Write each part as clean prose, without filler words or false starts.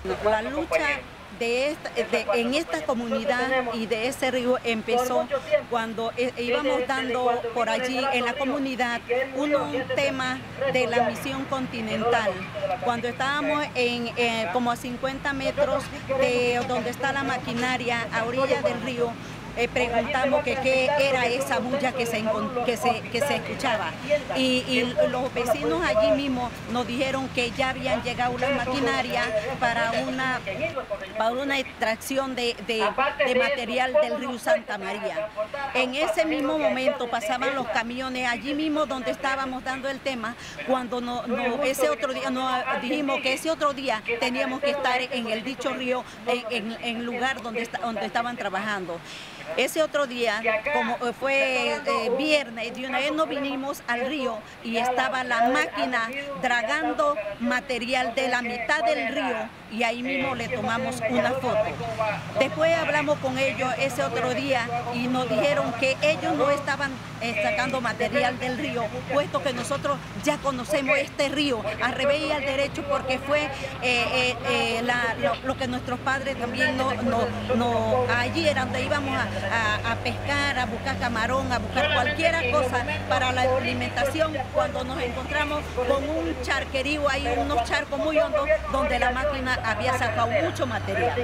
La lucha en esta comunidad y de ese río empezó cuando íbamos dando por allí en la comunidad un tema de la misión continental. Cuando estábamos como a 50 metros de donde está la maquinaria a orilla del río, preguntamos que qué era esa bulla que se escuchaba y los vecinos allí mismo nos dijeron que ya habían llegado las maquinarias para una extracción de material del río Santa María. En ese mismo momento pasaban los camiones allí mismo donde estábamos dando el tema, cuando ese otro día nos dijimos que ese otro día teníamos que estar en el dicho río, en el lugar donde estaban trabajando. Ese otro día, como fue viernes, de una vez nos vinimos al río y estaba la máquina dragando material de la mitad del río y ahí mismo le tomamos una foto. Después hablamos con ellos ese otro día y nos dijeron que ellos no estaban sacando material del río, puesto que nosotros ya conocemos este río al revés y al derecho, porque fue lo que nuestros padres también allí era donde íbamos a pescar, a buscar camarón, a buscar cualquier cosa para la alimentación, cuando nos encontramos con un charquerío ahí, unos charcos muy hondos, donde la máquina había sacado mucho material.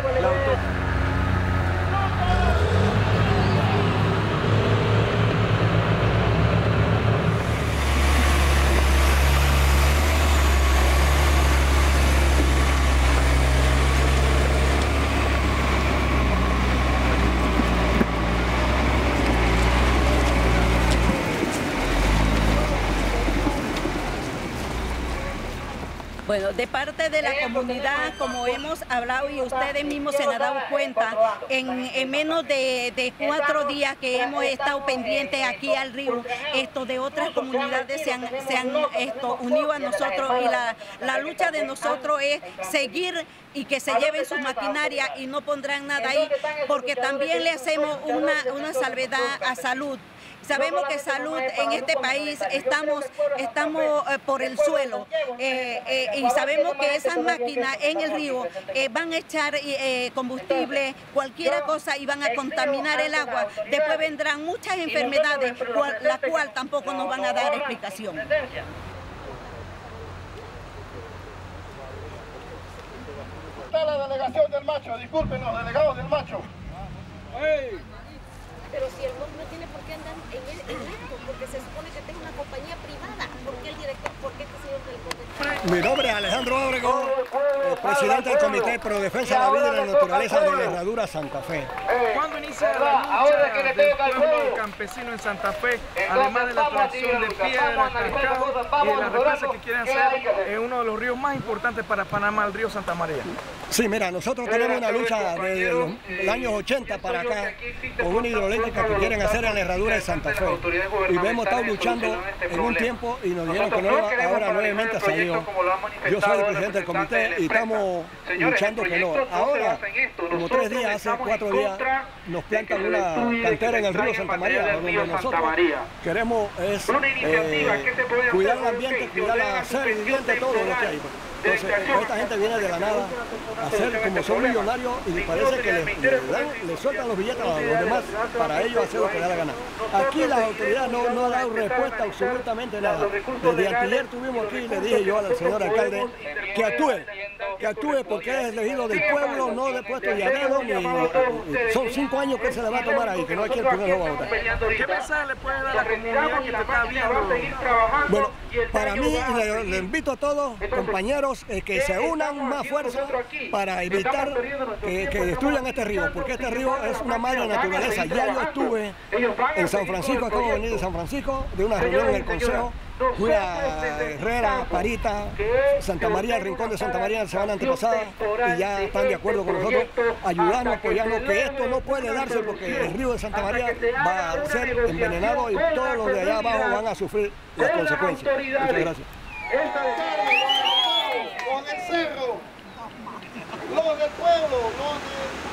Bueno, de parte de la comunidad, como hemos hablado y ustedes mismos se han dado cuenta, en menos de 4 días que hemos estado pendientes aquí al río, de otras comunidades se han unido a nosotros, y la lucha de nosotros es seguir y que se lleven sus maquinarias y no pondrán nada ahí, porque también le hacemos una salvedad a salud. Sabemos que salud en este país estamos por el suelo y sabemos que esas máquinas en el río van a echar combustible, cualquier cosa, y van a contaminar el agua. Después vendrán muchas enfermedades, la cual tampoco nos van a dar explicación. Está la delegación del Macho, disculpen los delegados del Macho. ¡Hey! Pero si el no tiene por qué andar en esto, porque se supone que tenga una compañía privada, ¿por qué el director, por qué este señor del Mi nombre es Alejandro Obregón, presidente del Comité Pro Defensa de la Vida y la Naturaleza de la Herradura Santa Fe. ¿Cuándo inicia la lucha del pueblo campesino en Santa Fe, además de la extracción de piedra, cascado y de las represas que quieren hacer en uno de los ríos más importantes para Panamá, el río Santa María? Sí, mira, nosotros tenemos una lucha desde los años 80 para acá con una hidroeléctrica que quieren hacer en la Herradura de Santa Fe. Y hemos estado luchando en un tiempo y nos dijeron que no, ahora nuevamente salió. Yo soy el presidente del comité y estamos luchando que no. Ahora, como 3 días, hace 4 días, nos plantan una cantera en el río Santa María, donde nosotros queremos cuidar el ambiente, cuidar la ser viviente, todo lo que hay. Entonces, esta gente viene de la nada a hacer, como son millonarios, y parece que le sueltan los billetes a los demás para ellos hacer lo que da la gana. Aquí las autoridades no han dado respuesta absolutamente nada. Desde anteayer tuvimos aquí y le dije yo al señor alcalde que actúe porque es elegido del pueblo, no de puesto llanero, son 5 años que se le va a tomar ahí, que no hay quien primero va a votar. ¿Qué mensaje le puede dar a la comunidad que te está viendo? Bueno, para mí, le invito a todos, compañeros, que se unan más fuerza para evitar que destruyan este río, porque este río es una madre naturaleza. Ya yo estuve en San Francisco, acabo de venir de San Francisco, de una reunión en el Consejo, fui a Herrera, Parita, Santa María, el Rincón de Santa María la semana antepasada, y ya están de acuerdo con nosotros, ayudando, apoyando, que esto no puede darse porque el río de Santa María va a ser envenenado y todos los de allá abajo van a sufrir las consecuencias. Muchas gracias. Con el cerro, los del pueblo, los de